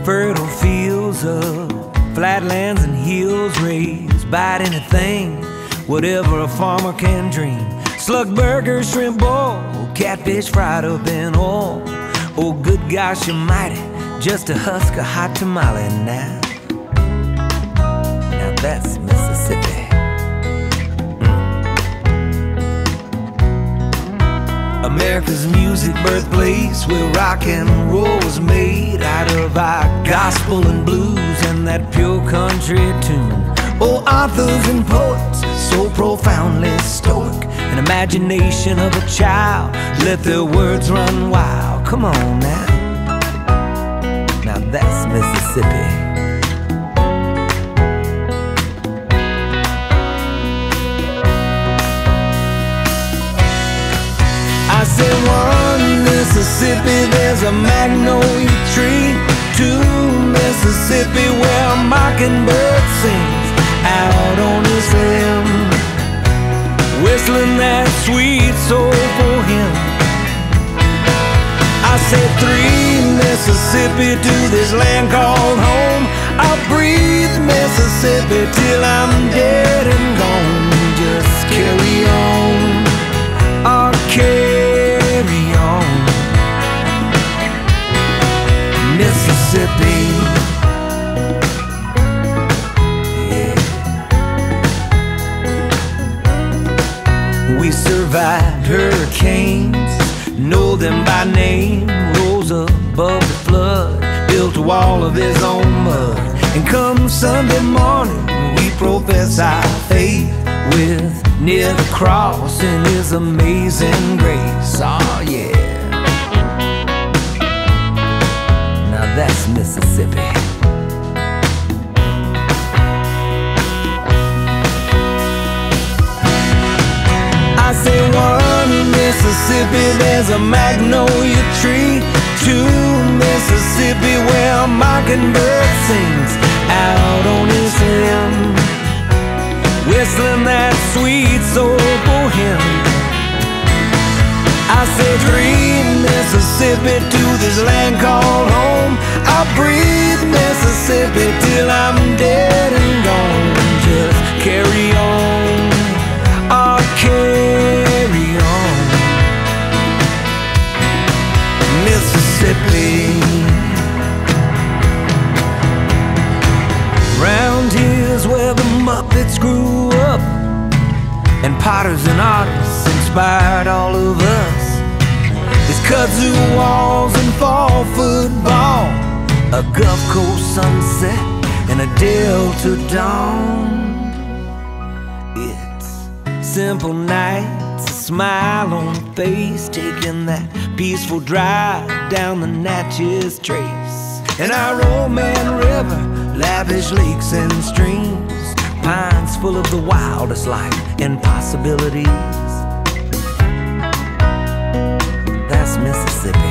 fertile fields of flatlands and hills raised by anything, whatever a farmer can dream. Slug burger, shrimp boil, catfish fried up in oil. Oh, good gosh almighty, just a husk of hot tamale now. Now that's Mississippi. America's music birthplace, where rock and roll was made out of our gospel and blues and that pure country tune. Oh, authors and poets, so profoundly stoic, an imagination of a child, let their words run wild. Come on now, now that's Mississippi. I said one Mississippi, there's a magnolia tree. Two Mississippi, where a mockingbird sings out on his limb, whistling that sweet soulful hymn. I said three Mississippi, to this land called home. I'll breathe Mississippi till I'm dead and gone. Just carry on, I'll carry on, Mississippi. We survived hurricanes, know them by name. Rose above the flood, built a wall of his own mud. And come Sunday morning, we profess our faith with near the cross in his amazing grace. Oh yeah, now that's Mississippi. I say one Mississippi, there's a magnolia tree. Two Mississippi, where a mockingbird sings out on his limb, whistling that sweet soulful hymn. I say three Mississippi, to this land called home. I'll breathe Mississippi till I'm dead and gone. Just carry on, I'll carry on, Mississippi. Round here's where the Muppets grew up, and potters and artists inspired all of us. There's kudzu walls and fall football, a Gulf Coast sunset and a Delta dawn. Simple nights, a smile on the face, taking that peaceful drive down the Natchez Trace. And our old man river, lavish lakes and streams, pines full of the wildest life and possibilities. That's Mississippi.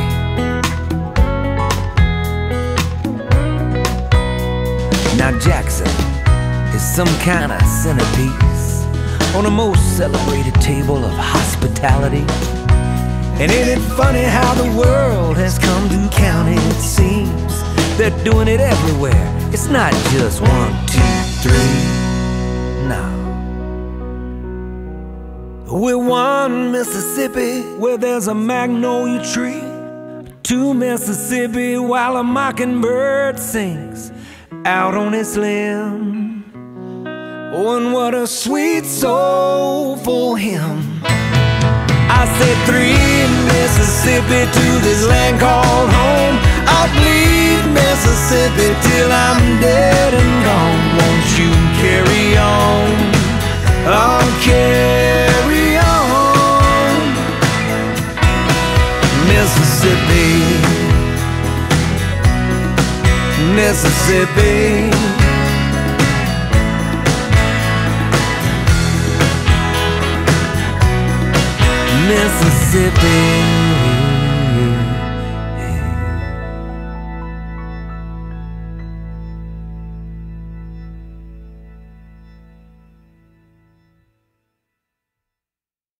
Now Jackson is some kind of centerpiece on a most celebrated table of hospitality. And ain't it funny how the world has come to count it? It seems they're doing it everywhere. It's not just 1, 2, 3. No, we're one Mississippi, where there's a magnolia tree. Two Mississippi, while a mockingbird sings out on its limb. Oh, and what a sweet soulful hymn. I said three Mississippi, to this land called home. I'll bleed Mississippi till I'm dead and gone. Won't you carry on? I'll carry on, Mississippi, Mississippi. Mississippi.